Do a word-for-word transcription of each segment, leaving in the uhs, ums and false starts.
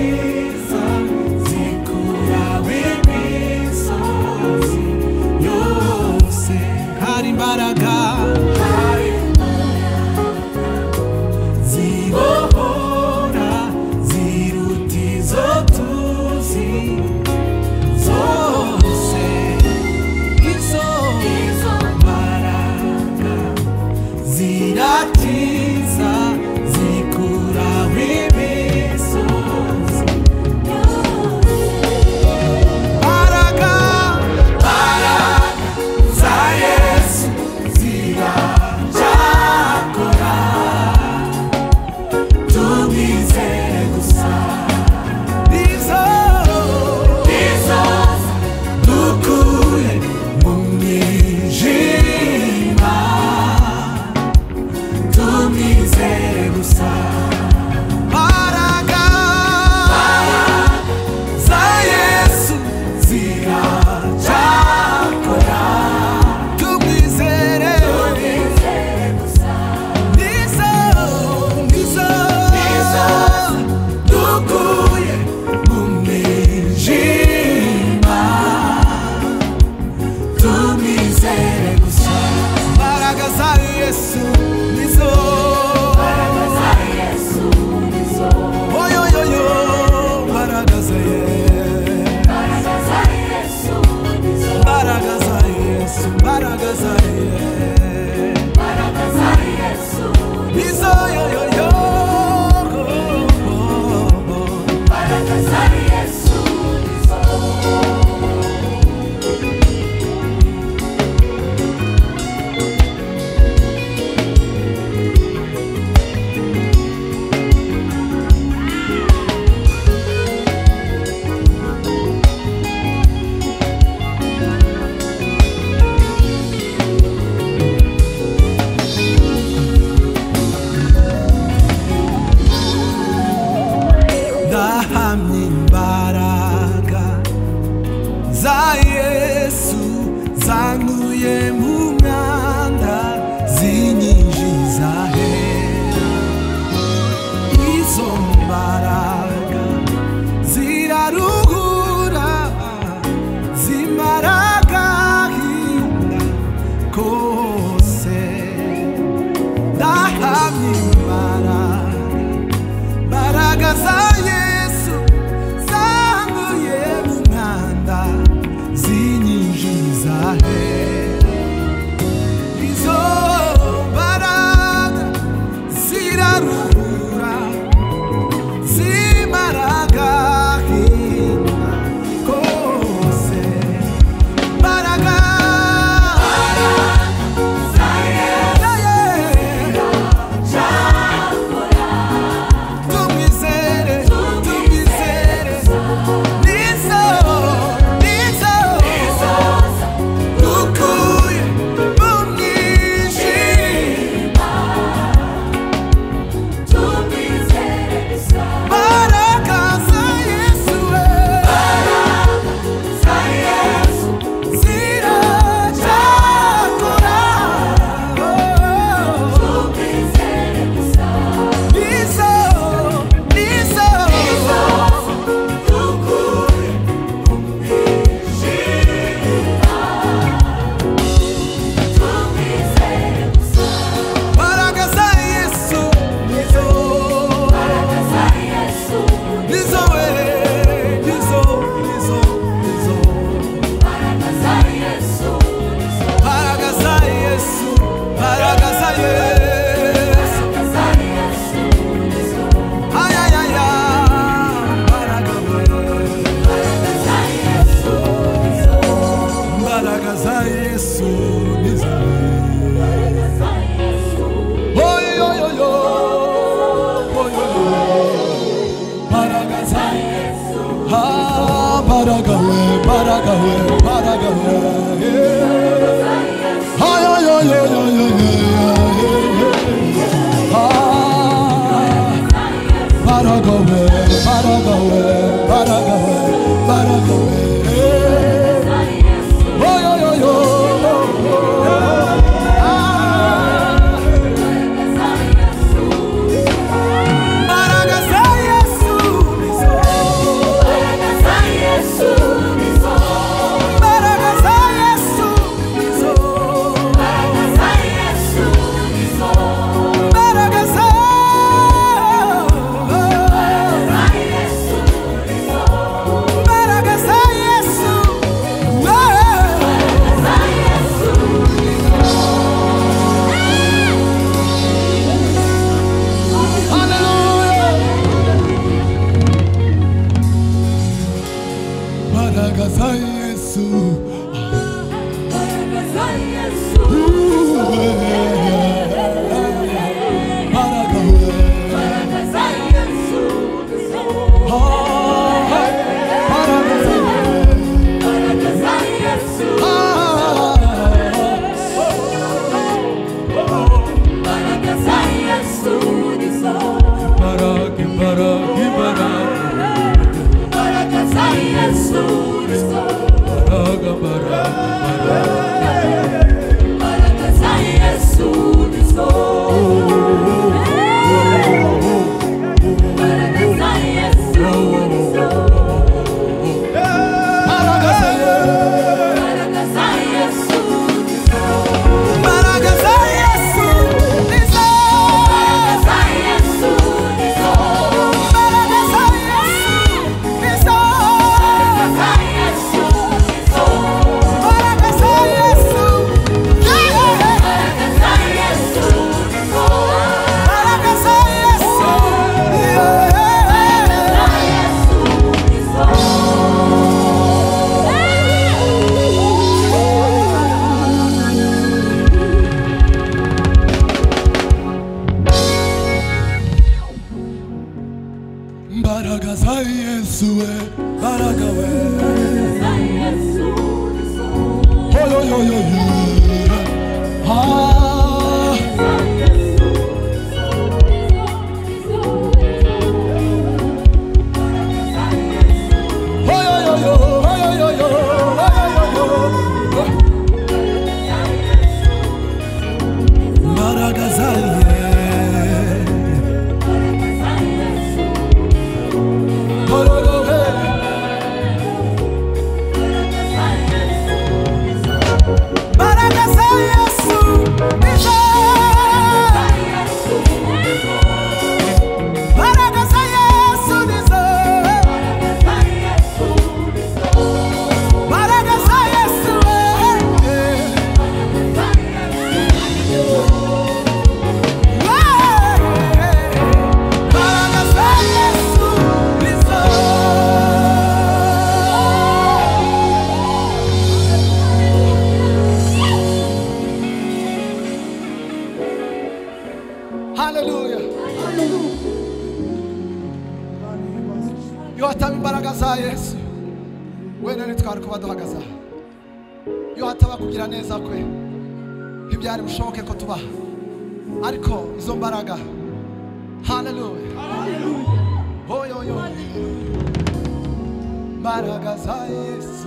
zirakiza zikuraho imisozi yose. Hari imbaraga zibohora ziruta izo tuzi zose. Izo mbaraga zirakiza zikuraho imisozi. Mbaraga mbaraga za Yesu ziracyakora, tumwizere gusa. Nizo nizo dukuye mu mwijima, tumwizere gusa. Mbaraga za Yesu ziracyakora, tumwizere gusa. Nizo nizo dukuye mu mwijima, tumwizere gusa. Mbaraga za Yesu nizo oyoyoyo, mbaraga za Yesu, mbaraga za Yesu, mbaraga za Yesu nizo yoyoyo. Ndahamya imbaraga za Yesu zankuye mu mwanda zinyinjiza hera. Izo mbaraga ziraruhura zimara agahinda kose. Ndahamya imbaraga mbaraga za Yesu zankuye mu mwanda zinyinjiza hera. Izo mbaraga ziraruhura zimara agahinda kose. Mbaraga za Yesu tumwizere, tumwizere. Nizo nizo dukuye mu mwijima, mbaraga za Yesu ziracyakora, nizo nizo dukuye mu mwijima, mbaraga za Yesu nizo nizo we nizo nizo nizo mbaraga za Yesu, mbaraga za Yesu, ayayaya, mbaraga we, mbaraga za Yesu nizo. Oyoyoyo, oyoyo, mbaraga za Yesu, ha, mbaraga we, mbaraga we, mbaraga we, yeah. Ayoyoyoyoyoyo, ah, mbaraga we, mbaraga we, mbaraga we, mbaraga we, yeah. Oyoyoyo, mbaraga za Yesu nizo. Yesu. Baraka za Yesu. Baraka we. Baraka za Yesu. Baraka za Baraka za Yesu. Baraka za Yesu. Baraka, baraka, baraka. Baraka za Yesu. Baraka, baraka, baraka. Baraka za Yesu. Baraka za Yesu. Baraka za Baraka za Yesu. Baraka za Yesu. Nizo. Baraka za Yesu. Baraka za Yesu. Nizo. Baraka za Yesu. Baraka za Yesu. Yeah. Baraka za Yesu. Baraka za Yesu. Yeah. Baraka za Yesu we, baraka we. Oh yo yo yo yo. Ah. Oh yo yo yo, oh yo yo yo, oh yo yo yo. Baraka za Yesu. Oh yo yo yo. Baraka za Yesu. Nizo. Baraka za Yesu. Nizo. Baraka za Yesu. Eh. Baraka za Yesu. Nizo. Hallelujah. Iyo hataba imbaraga za Yesu, wenda ntitwari kuba duhagaze aha. Iyo hataba kugira neza kwe, ntibyari bushoboke ko tubaha. Ariko izo mbaraga, hallelujah. Oh yo yo. Mbaraga za Yesu.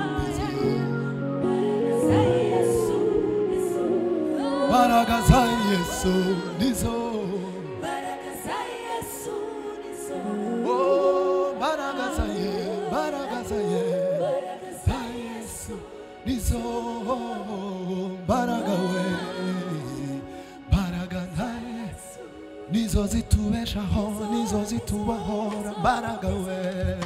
Mbaraga za Yesu nizo. Oh, mbaraga za Yesu, mbaraga za Yesu, za Yesu nizo. Mbaraga we, mbaraga za Yesu nizo zitubeshaho, nizo zitubahora. Mbaraga we,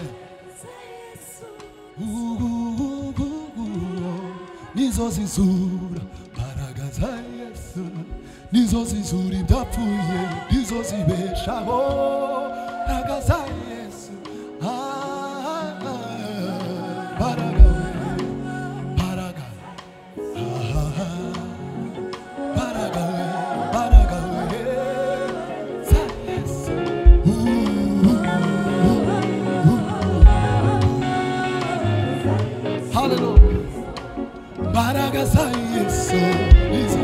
uh, uh, uh, uh, nizo zizura. Mbaraga za Yesu nizo zizura ibyapfuye, nizo zibeshaho. Mbaraga za Yesu. Ah, ah, ah. Mbaraga we, mbaraga. Ah, ah, ah. Mbaraga we, mbaraga we. Za Yesu. Uh, uh, uh. Hallelujah. Mbaraga za Yesu nizo.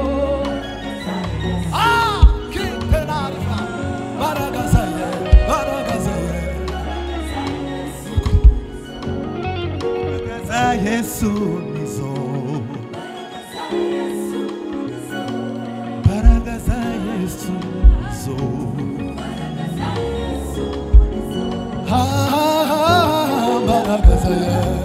Ah, kipenarifa. Mbaraga za Yesu, mbaraga za Yesu. Mbaraga za Yesu nizo. Mbaraga za Yesu nizo. Ah, ah, ah, mbaraga za Yesu.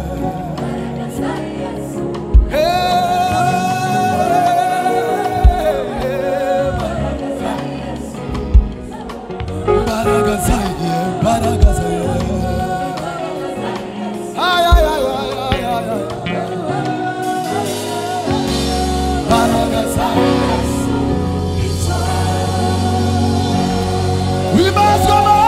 Baraka za Yesu, baraka za Yesu. Ay ay ay ay ay ay ay. Baraka za Yesu. We must go.